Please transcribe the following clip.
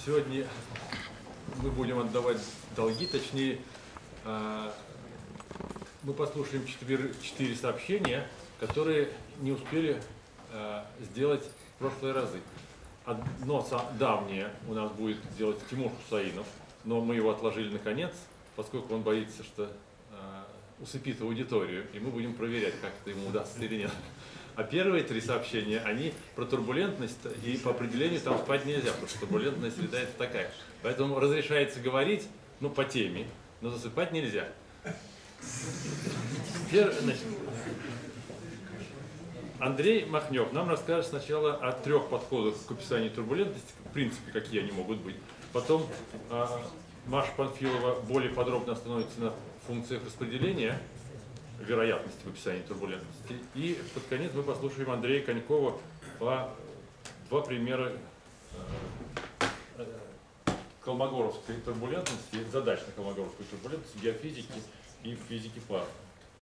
Сегодня мы будем отдавать долги, точнее, мы послушаем 4 сообщения, которые не успели сделать в прошлые разы. Одно давнее у нас будет делать Тимур Хусаинов, но мы его отложили на конец, поскольку он боится, что усыпит аудиторию, и мы будем проверять, как это ему удастся или нет. А первые 3 сообщения, они про турбулентность, и по определению там спать нельзя, потому что турбулентная среда это такая. Поэтому разрешается говорить, по теме, но засыпать нельзя. Значит, Андрей Махнев нам расскажет сначала о 3 подходах к описанию турбулентности, в принципе, какие они могут быть. Потом Маша Панфилова более подробно остановится на функциях распределения вероятности в описании турбулентности. И под конец мы послушаем Андрея Конькова по 2 примера колмогоровской турбулентности, задач на колмогоровской турбулентности, геофизики и физики плазмы.